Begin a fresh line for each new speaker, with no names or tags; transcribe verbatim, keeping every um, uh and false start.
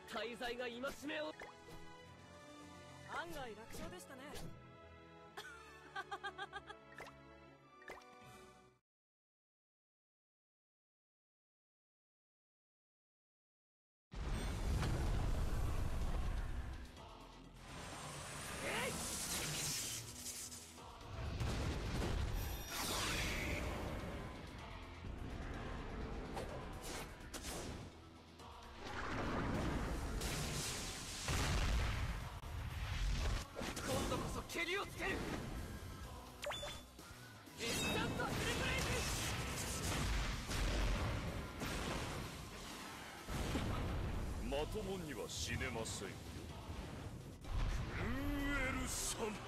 大罪が戒めを。
案外楽勝でしたね。
今度こそ蹴りをつける。インスタントフルブレイズ。
まともには死ねませんよ、クルーエルさん。